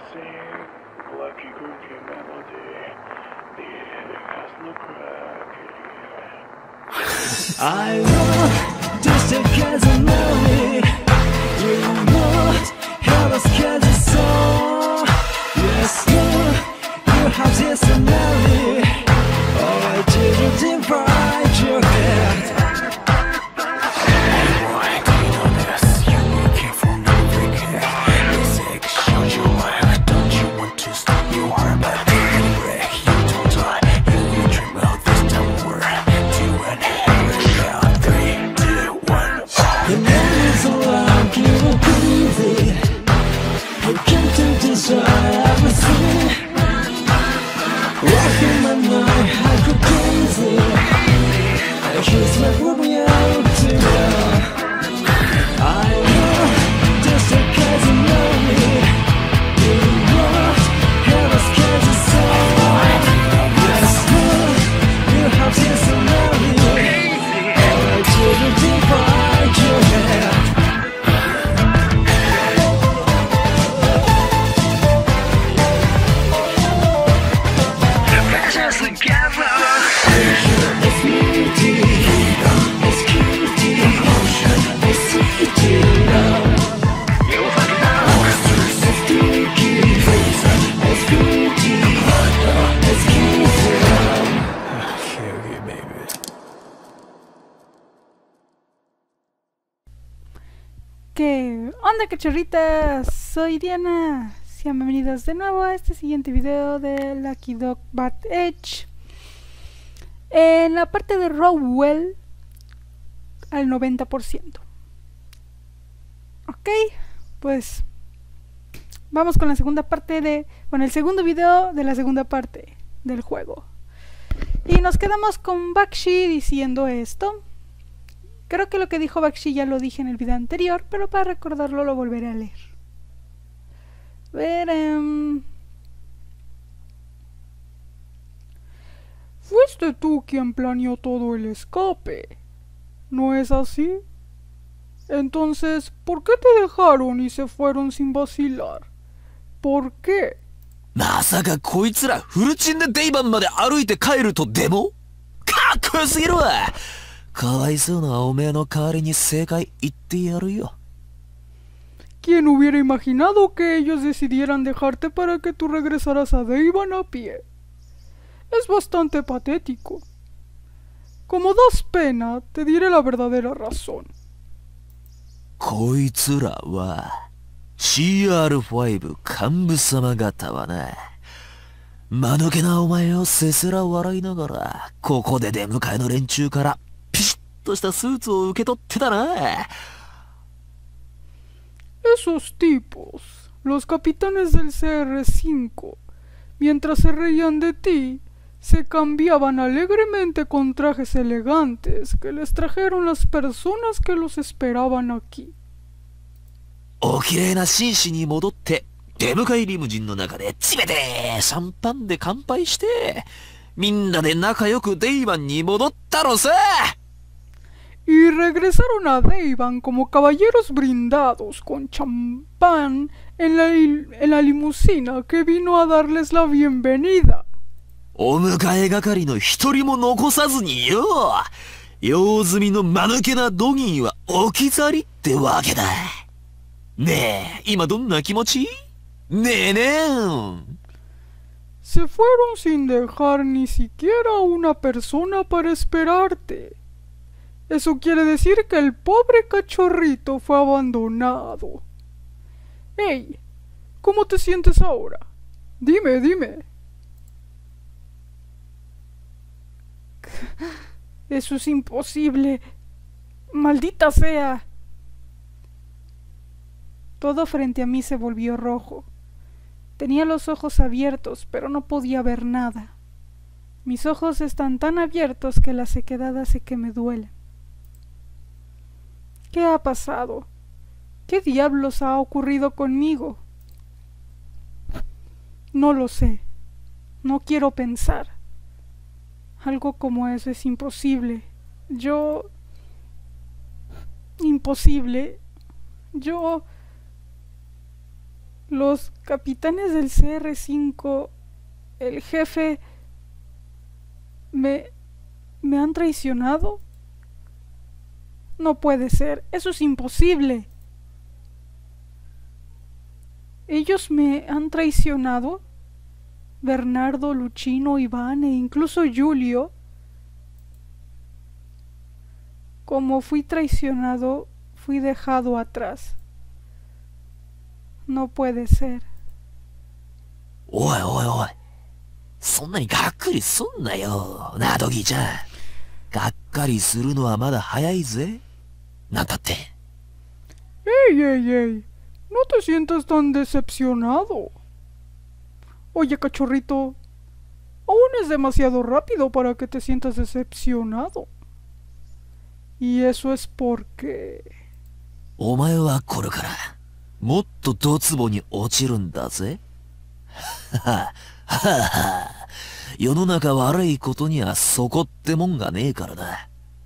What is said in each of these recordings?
sing lucky groovy melody. The ending has no crack. I want just to get to know me. You want how us get a song. Yes, you have this to know me. Oh, I didn't divide your head. ¿Qué onda, cachorritas? Soy Diana. Sean bienvenidos de nuevo a este siguiente video de Lucky Dog Bad Edge. En la parte de Rowell al 90%. Ok, pues vamos con la segunda parte el segundo video de la segunda parte del juego. Y nos quedamos con Bakshi diciendo esto. Creo que lo que dijo Bakshi ya lo dije en el video anterior, pero para recordarlo lo volveré a leer. A ver, fuiste tú quien planeó todo el escape, ¿no es así? Entonces, ¿por qué te dejaron y se fueron sin vacilar? ¿Por qué? ¿Masaka koitsura furuchin de Deiban made aruite kaeru to demo? Kakkoyo sugiru wa! Kawaisou na omee no kawari ni seikai itte yaru yo. ¿Quién hubiera imaginado que ellos decidieran dejarte para que tú regresaras a Deiban a pie? Es bastante patético. Como das pena, te diré la verdadera razón. Koitsura wa CR5 kanbu-sama gata wa na, manuke na omae o sesera warai nagara, koko de demukae no renchū kara pishitto shita suutsu o uketotte ta na. Esos tipos, los capitanes del CR5, mientras se reían de ti, se cambiaban alegremente con trajes elegantes que les trajeron las personas que los esperaban aquí. おきれいな紳士に戻って出迎えリムジンの中でちめてシャンパンで乾杯してみんなで仲良くデイバンに戻ったのさ。 Y regresaron a Deiban como caballeros brindados con champán en la limusina que vino a darles la bienvenida. お迎え係の一人も残さずによ、用済みの間抜けなドギーは置き去りってわけだ。ねえ、今どんな気持ち？ねえねえ。 Se fueron sin dejar ni siquiera una persona para esperarte. Eso quiere decir que el pobre cachorrito fue abandonado. Hey, ¿cómo te sientes ahora? Dime, dime. Eso es imposible. Maldita sea. Todo frente a mí se volvió rojo. Tenía los ojos abiertos, pero no podía ver nada. Mis ojos están tan abiertos que la sequedad hace que me duelen. ¿Qué ha pasado? ¿Qué diablos ha ocurrido conmigo? No lo sé. No quiero pensar. Algo como eso es imposible. Imposible. Los capitanes del CR5, el jefe, me han traicionado. No puede ser, eso es imposible. Ellos me han traicionado. Bernardo, Luchino, Iván e incluso Julio. Como fui traicionado, fui dejado atrás. No puede ser. おいおいおい。そんなにがっくりすんなよ、なあドギーちゃん。がっかりするのはまだ早いぜ。なんたって。 ¡Ey, ey, ey! No te sientas tan decepcionado. Oye, cachorrito, aún es demasiado rápido para que te sientas decepcionado. Y eso es porque... お前はこれから、もっとドツボに落ちるんだぜ。はははは。世の中悪いことにはそこってもんがねえからな。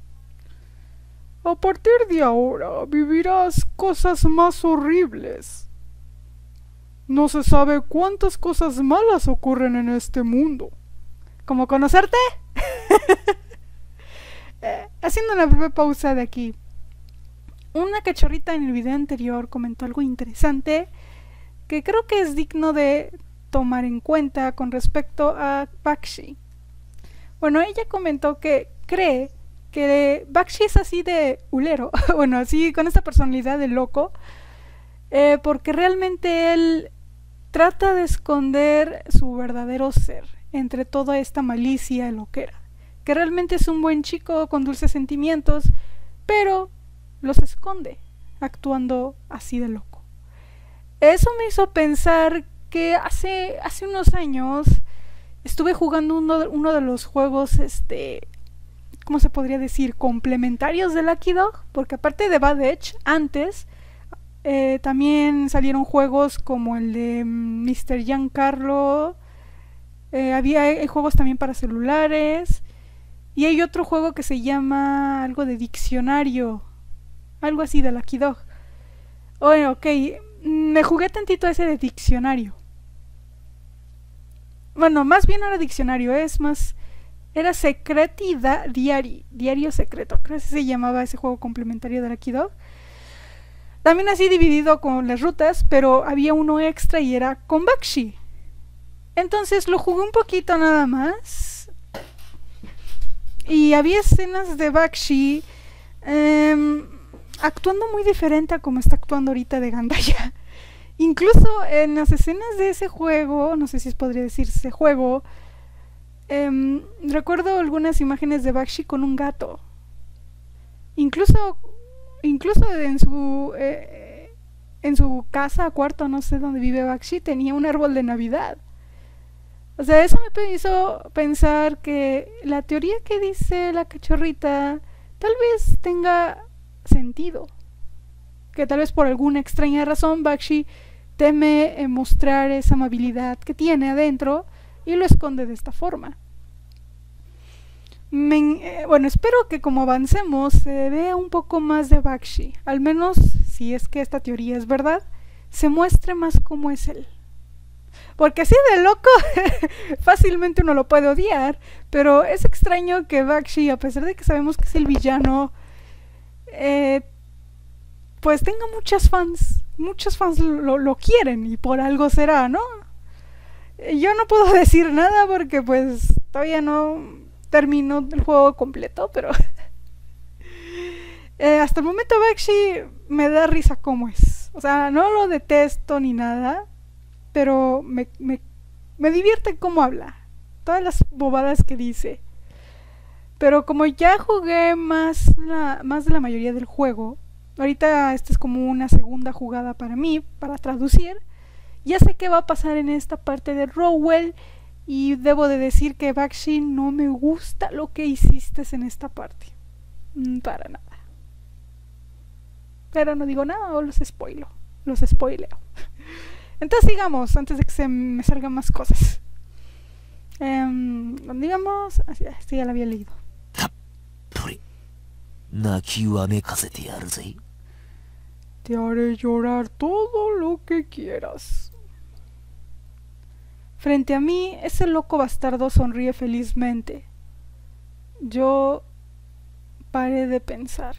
A partir de ahora vivirás cosas más horribles. No se sabe cuántas cosas malas ocurren en este mundo. ¿Cómo conocerte? Haciendo una breve pausa de aquí. Una cachorrita en el video anterior comentó algo interesante que creo que es digno de tomar en cuenta con respecto a Bakshi. Bueno, ella comentó que cree que Bakshi es así de hulero, bueno, así con esta personalidad de loco, porque realmente él trata de esconder su verdadero ser entre toda esta malicia loquera, que realmente es un buen chico con dulces sentimientos, pero los esconde actuando así de loco. Eso me hizo pensar que hace unos años estuve jugando uno de los juegos, ¿cómo se podría decir? Complementarios de Lucky Dog, porque aparte de Bad Edge, antes también salieron juegos como el de Mr. Giancarlo, hay juegos también para celulares, y hay otro juego que se llama algo de diccionario, algo así de Lucky Dog. Bueno, ok, me jugué tantito ese de diccionario. Bueno, más bien no era diccionario, es más... Era Secretida Diario Secreto, creo que se llamaba ese juego complementario de Lucky Dog. También así dividido con las rutas, pero había uno extra y era con Bakshi. Entonces lo jugué un poquito nada más. Y había escenas de Bakshi actuando muy diferente a como está actuando ahorita de Gandaya. Incluso en las escenas de ese juego, no sé si podría decirse ese juego, recuerdo algunas imágenes de Bakshi con un gato. Incluso en su casa, cuarto, no sé dónde vive Bakshi, tenía un árbol de Navidad. O sea, eso me hizo pensar que la teoría que dice la cachorrita tal vez tenga sentido. Que tal vez por alguna extraña razón Bakshi teme mostrar esa amabilidad que tiene adentro y lo esconde de esta forma. Bueno, espero que como avancemos se vea un poco más de Bakshi. Al menos, si es que esta teoría es verdad, se muestre más cómo es él. Porque así de loco fácilmente uno lo puede odiar, pero es extraño que Bakshi, a pesar de que sabemos que es el villano, pues tenga muchos fans lo quieren y por algo será, ¿no? Yo no puedo decir nada porque pues todavía no termino el juego completo, pero hasta el momento Bakshi me da risa como es. O sea, no lo detesto ni nada, pero me divierte cómo habla, todas las bobadas que dice. Pero como ya jugué más de la mayoría del juego, ahorita esta es como una segunda jugada para mí, para traducir. Ya sé qué va a pasar en esta parte de Rowell y debo de decir que Bakshi no me gusta lo que hiciste en esta parte. Para nada. Pero no digo nada o los spoileo. Entonces sigamos, antes de que se me salgan más cosas. Digamos, este ya lo había leído. Te haré llorar todo lo que quieras. Frente a mí, ese loco bastardo sonríe felizmente. Yo paré de pensar.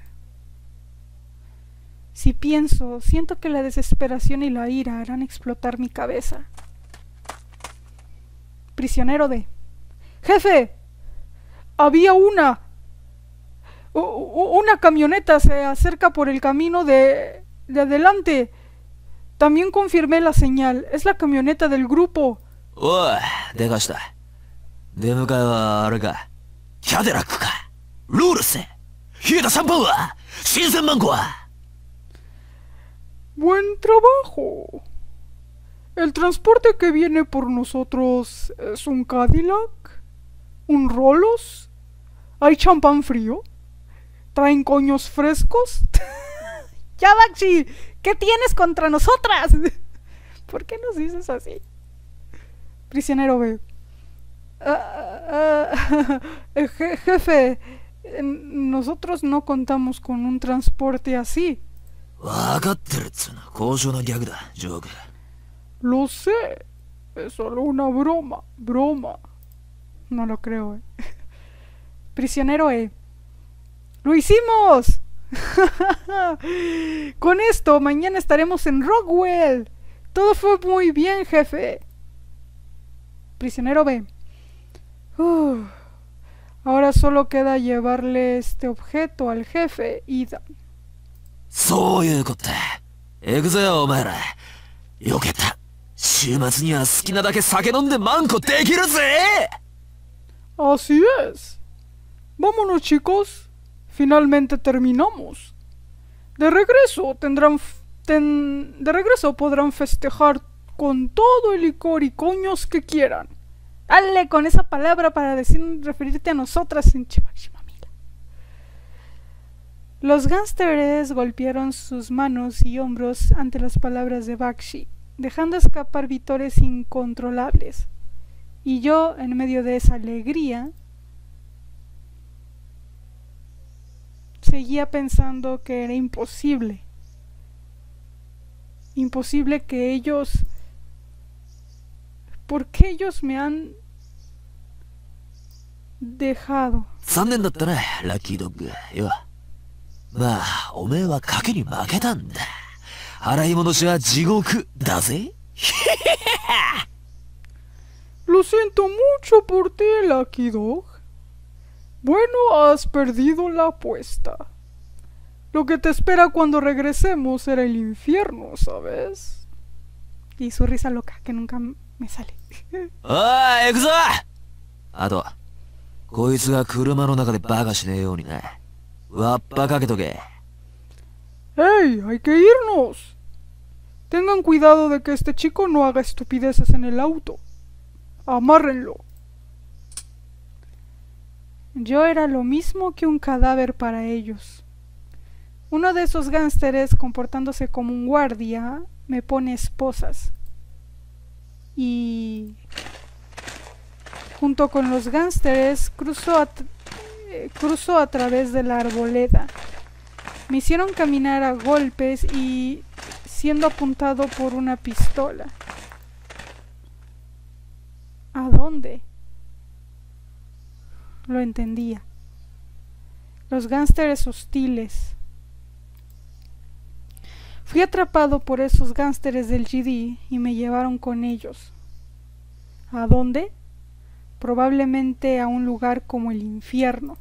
Si pienso, siento que la desesperación y la ira harán explotar mi cabeza. Prisionero D. ¡Jefe! Había una camioneta se acerca por el camino de adelante. También confirmé la señal. Es la camioneta del grupo. おい、でかした。出迎えはあれか。キャデラックか。ルールス。冷えたシャンパンは。新鮮マンゴは。 Buen trabajo. El transporte que viene por nosotros es un Cadillac, un Rolos. ¿Hay champán frío? ¿Traen coños frescos? Ya, Bakshi, ¿qué tienes contra nosotras? ¿Por qué nos dices así? Prisionero B. Jefe, nosotros no contamos con un transporte así. わかってるっつうの。高尚なギャグだ、ジョーク。 Lo sé. Es solo una broma. Broma. No lo creo, Prisionero E. ¡Lo hicimos! Con esto, mañana estaremos en Rockwell. Todo fue muy bien, jefe. Prisionero B. Ahora solo queda llevarle este objeto al jefe Ida. そういうこと。行くぜ、お前ら。よけた。週末には好きなだけ酒飲んでマンコできるぜ。 Así es. Vámonos, chicos. Finalmente terminamos. De regreso podrán festejar con todo el licor y coños que quieran. Dale con esa palabra para referirte a nosotras en Chibashimamila. Los gánsteres golpearon sus manos y hombros ante las palabras de Bakshi, dejando escapar vítores incontrolables. Y yo, en medio de esa alegría, seguía pensando que era imposible. Imposible que ellos... ¿Por qué ellos me han dejado? 残念だったね、ラッキードッグ。よ。まあ、おめえは賭けに負けたんだ。払い戻しは地獄だぜ。 Lo siento mucho por ti, Lucky Dog. Bueno, has perdido la apuesta. Lo que te espera cuando regresemos será el infierno, ¿sabes? Y su risa loca, que nunca me sale. おい、行くぞ。あと、こいつが車の中でバカしねえようにな。わっぱかけとけ。 ¡Hey! ¡Hay que irnos! Tengan cuidado de que este chico no haga estupideces en el auto. ¡Amárrenlo! Yo era lo mismo que un cadáver para ellos. Uno de esos gánsteres, comportándose como un guardia, me pone esposas. Y... junto con los gánsteres cruzo a través de la arboleda. Me hicieron caminar a golpes y siendo apuntado por una pistola. ¿A dónde? Lo entendía. Los gánsteres hostiles. Fui atrapado por esos gánsteres del GD y me llevaron con ellos. ¿A dónde? Probablemente a un lugar como el infierno.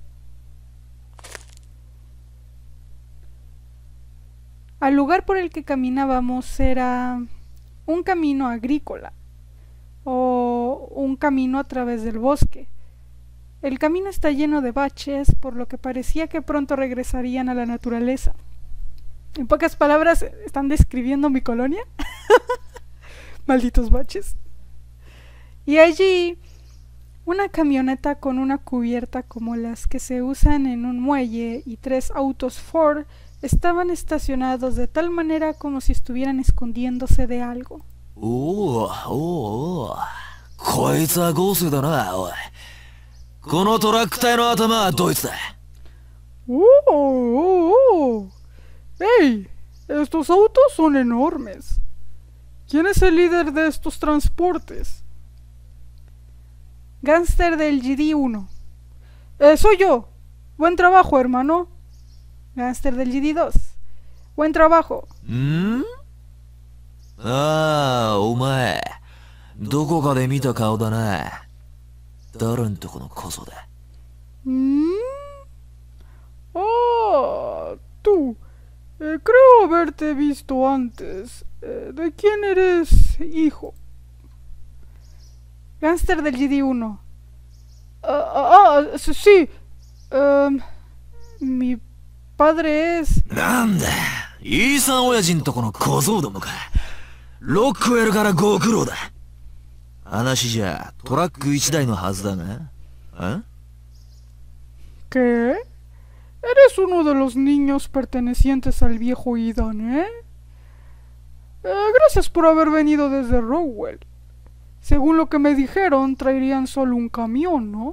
Al lugar por el que caminábamos era un camino agrícola o un camino a través del bosque. El camino está lleno de baches, por lo que parecía que pronto regresarían a la naturaleza. En pocas palabras, ¿están describiendo mi colonia? Malditos baches. Y allí, una camioneta con una cubierta como las que se usan en un muelle y 3 autos Ford estaban estacionados de tal manera como si estuvieran escondiéndose de algo. こいつは豪勢だな、おい。このトラック隊の頭はドイツだ。 ¡Hey! Estos autos son enormes. ¿Quién es el líder de estos transportes? Gánster del GD1. Soy yo. Buen trabajo, hermano. Gánster del GD2. Buen trabajo. ああ、お前。どこかで見た顔だな。誰んとこの小僧だ。 Ah, tú. Creo haberte visto antes. ¿De quién eres hijo? Gánster del GD1. Sí. Mi padre es... なんだ。イーサン親父んとこの小僧どもか。ロックウェルからご苦労だ。話じゃトラック一台のはずだが。あ ¿Qué? Eres uno de los niños pertenecientes al viejo Idan, ¿eh? Gracias por haber venido desde Rowell. Según lo que me dijeron, traerían solo un camión, ¿no?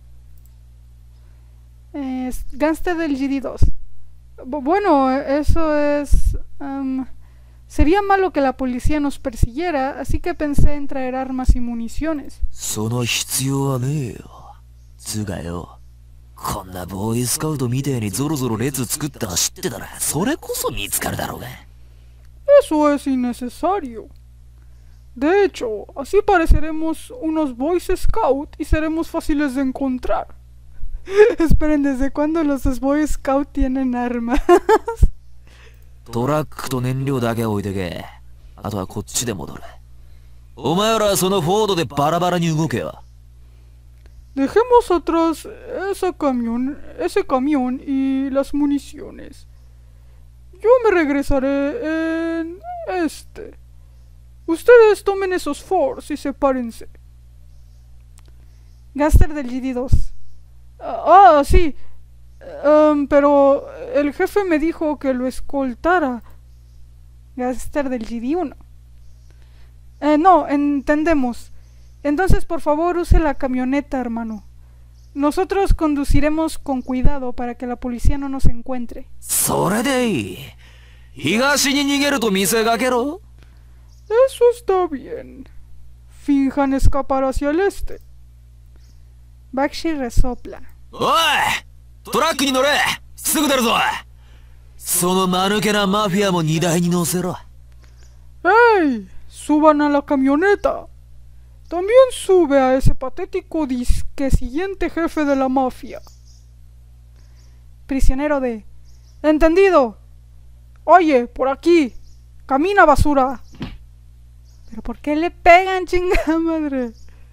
Gánster del GD2. Bueno, eso es... sería malo que la policía nos persiguiera, así que pensé en traer armas y municiones. その必要はねえよ。つうかよ。こんなボーイスカウトみてえにゾロゾロ列作ったの知ってたら、それこそ見つかるだろうが。 Eso es innecesario. De hecho, así pareceremos unos Boy Scout y seremos fáciles de encontrar. Esperen, ¿desde cuándo los Boy Scout tienen armas? トラックと燃料だけ置いてけ。あとはこっちで戻る。お前らはそのフォードでバラバラに動けよ。 Dejemos atrás ese camión y las municiones. Yo me regresaré en este. Ustedes tomen esos Fords y sepárense. Gánster del GD2. Sí. Pero el jefe me dijo que lo escoltara. Gánster del GD1. No, entendemos. Entonces, por favor, use la camioneta, hermano. Nosotros conduciremos con cuidado para que la policía no nos encuentre. それでいい。東に逃げると見せかけろ。 Eso está bien. Finjan escapar hacia el este. Bakshi resopla. おい！トラックに乗れ！すぐ出るぞ！その間抜けなマフィアも荷台に乗せろ。 ¡Hey! ¡Suban a la camioneta! También sube a ese patético disque siguiente jefe de la mafia. Prisionero de... ¡Entendido! Oye, por aquí. Camina, basura. ¿Pero por qué le pegan, chingada madre?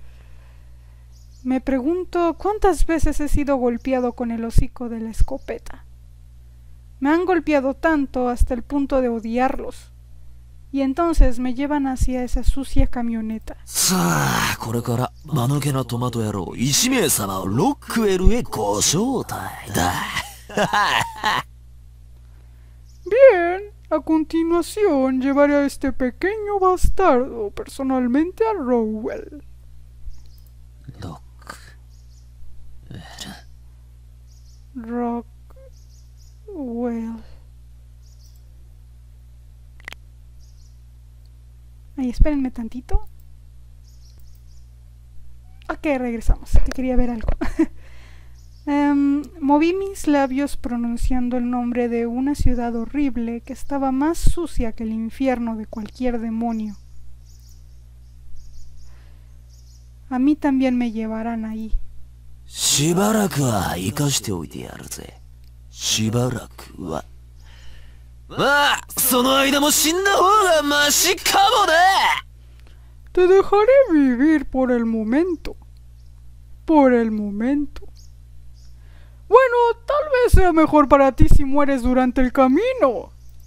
Me pregunto cuántas veces he sido golpeado con el hocico de la escopeta. Me han golpeado tanto hasta el punto de odiarlos. Y entonces me llevan hacia esa sucia camioneta. さあ、これから間抜けなトマト野郎1名様をロックウェルへご招待だ。 Bien, a continuación llevaré a este pequeño bastardo personalmente a Rowell. ロックウェル。 Rockwell. Ay, espérenme tantito. Ok, regresamos, que quería ver algo. Moví mis labios pronunciando el nombre de una ciudad horrible que estaba más sucia que el infierno de cualquier demonio. A mí también me llevarán ahí. しばらくは生かしておいてやるぜ。しばらくは。まあ、その間も死んだ方がマシかもね。 Te dejaré vivir por el momento. Por el momento. Bueno, tal vez sea mejor para ti si mueres durante el camino.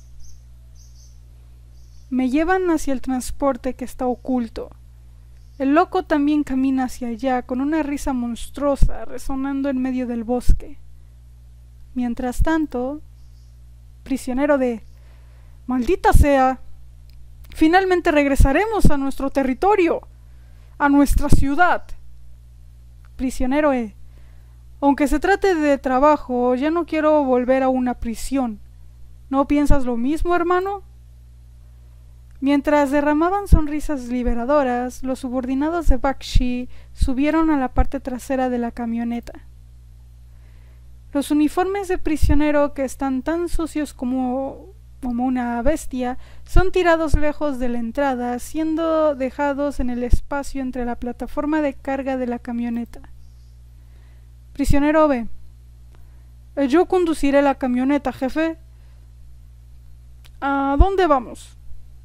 Me llevan hacia el transporte que está oculto. El loco también camina hacia allá con una risa monstruosa resonando en medio del bosque. Mientras tanto, prisionero de... ¡Maldita sea! Finalmente regresaremos a nuestro territorio, a nuestra ciudad. Prisionero E. Aunque se trate de trabajo, ya no quiero volver a una prisión. ¿No piensas lo mismo, hermano? Mientras derramaban sonrisas liberadoras, los subordinados de Bakshi subieron a la parte trasera de la camioneta. Los uniformes de prisionero, que están tan sucios como una bestia, son tirados lejos de la entrada, siendo dejados en el espacio entre la plataforma de carga de la camioneta. Prisionero B: yo conduciré la camioneta, jefe. ¿A dónde vamos?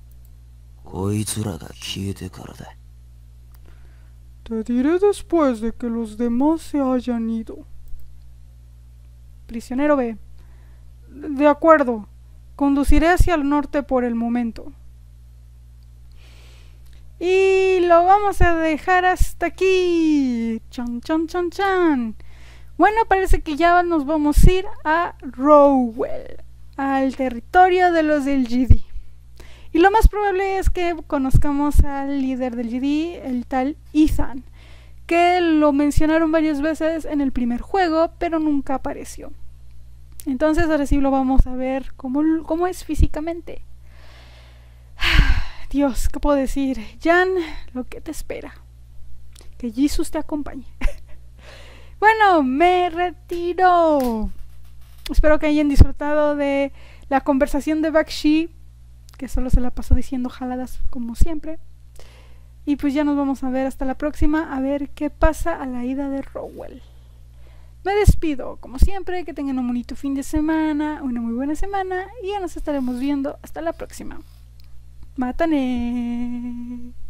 Te diré después de que los demás se hayan ido. Prisionero B: de acuerdo, conduciré hacia el norte por el momento. Y lo vamos a dejar hasta aquí. Chan, chan, chan, chan. Bueno, parece que ya nos vamos a ir a Rowell, al territorio de los del GD. Y lo más probable es que conozcamos al líder del GD, el tal Ethan, que lo mencionaron varias veces en el primer juego, pero nunca apareció. Entonces ahora sí lo vamos a ver cómo es físicamente. Dios, ¿qué puedo decir? Jan, lo que te espera. Que Jesus te acompañe. Bueno, me retiro. Espero que hayan disfrutado de la conversación de Bakshi, que solo se la pasó diciendo jaladas como siempre. Y pues ya nos vamos a ver hasta la próxima, a ver qué pasa a la ida de Rowell. Me despido, como siempre, que tengan un bonito fin de semana, una muy buena semana, y ya nos estaremos viendo hasta la próxima. ¡Mátane!